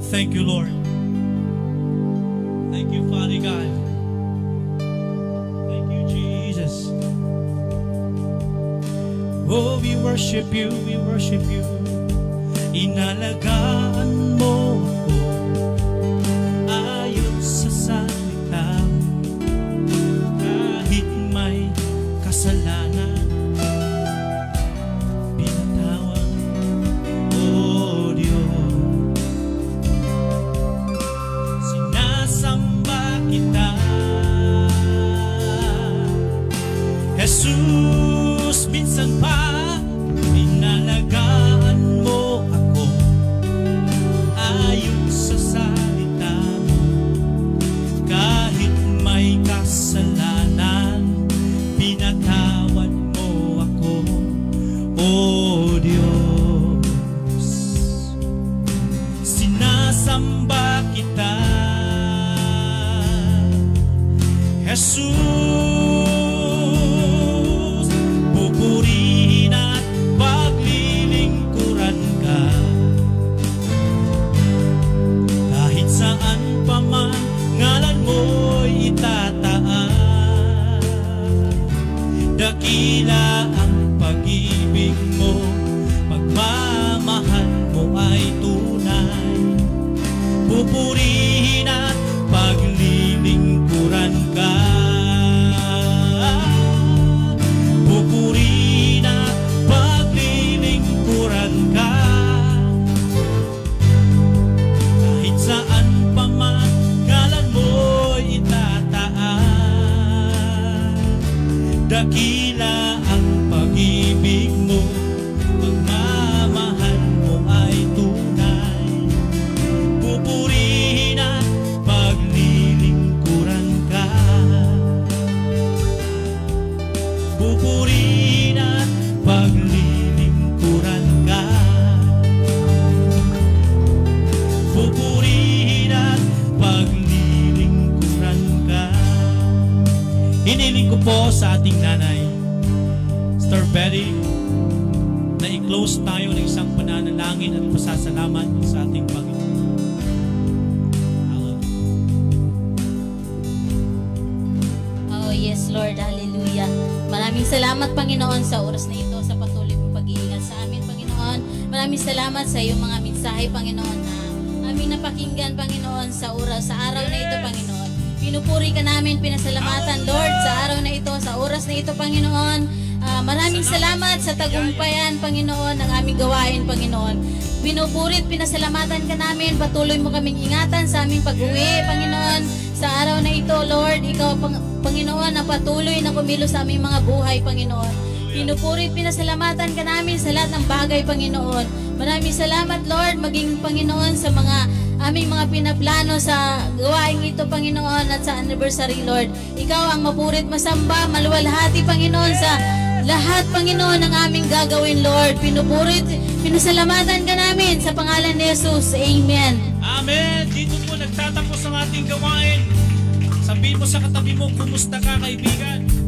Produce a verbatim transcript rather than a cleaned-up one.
Thank you, Lord. Thank you, Father God. Thank you, Jesus. Oh, we worship you, we worship you. Inalagaan mo ako ayon sa salita mo. Kahit may kasalanan, pinatawad, oh Diyos. Sinasamba kita, Jesus. Minsan pa inalagaan mo ako ayon sa salita mo. Kahit may kasalanan, pinatawad mo ako, oh Diyos. Sinasamba kita, Jesus. Pupurihin at paglilingkuran ka. Kahit saan pa man ngalan mo'y itataas. Dakila ang pag-ibig mo, pagmamahal mo ay tunay. Pupurihin at paglilingkuran ka. Pupurihin at paglilingkuran ka. Kahit saan pa man ngalan mo'y itataas. Dakila ang pag-ibig mo, pagmamahal mo ay tunay. Pupurihin at paglilingkuran ka. Pupurihin at paglilingkuran ka. Pupurihin at paglilingkuran ka. Hiniling ko po sa ating nanay, Sister Betty, na i-close tayo ng isang pananalangin at pasasalamat sa ating Panginoon. Oh yes, Lord. Hallelujah. Maraming salamat, Panginoon, sa oras na ito, sa patuloy mong pag-iingat sa amin, Panginoon. Maraming salamat sa iyong mga mensahe, Panginoon, na aming napakinggan, Panginoon, sa oras, sa araw na ito, Panginoon. Pinupuri ka namin, pinasalamatan, Lord, sa araw na ito, sa oras na ito, Panginoon. Uh, maraming salamat sa tagumpayan, Panginoon, ng aming gawain, Panginoon. Pinupurit, pinasalamatan ka namin, patuloy mo kaming ingatan sa aming pag-uwi, Panginoon. Sa araw na ito, Lord, ikaw, Pang Panginoon, na patuloy na kumilos sa aming mga buhay, Panginoon. Pinupurit, pinasalamatan ka namin sa lahat ng bagay, Panginoon. Maraming salamat, Lord, maging Panginoon sa mga aming mga pinaplano sa gawain ito, Panginoon, at sa anniversary, Lord. Ikaw ang mapurit, masamba, maluwalhati, Panginoon, sa lahat, Panginoon, ng aming gagawin, Lord. Pinupurit, pinasalamatan ka namin sa pangalan ni Jesus. Amen. Amen. Dito po nagtatapos ang ating gawain. Sabihin mo sa katabi mo, kumusta ka, kaibigan?